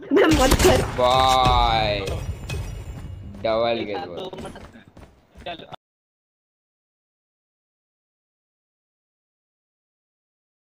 मैं मत कर। बाय। डबल भाई गेट साहब बोल। तो मतलब चलो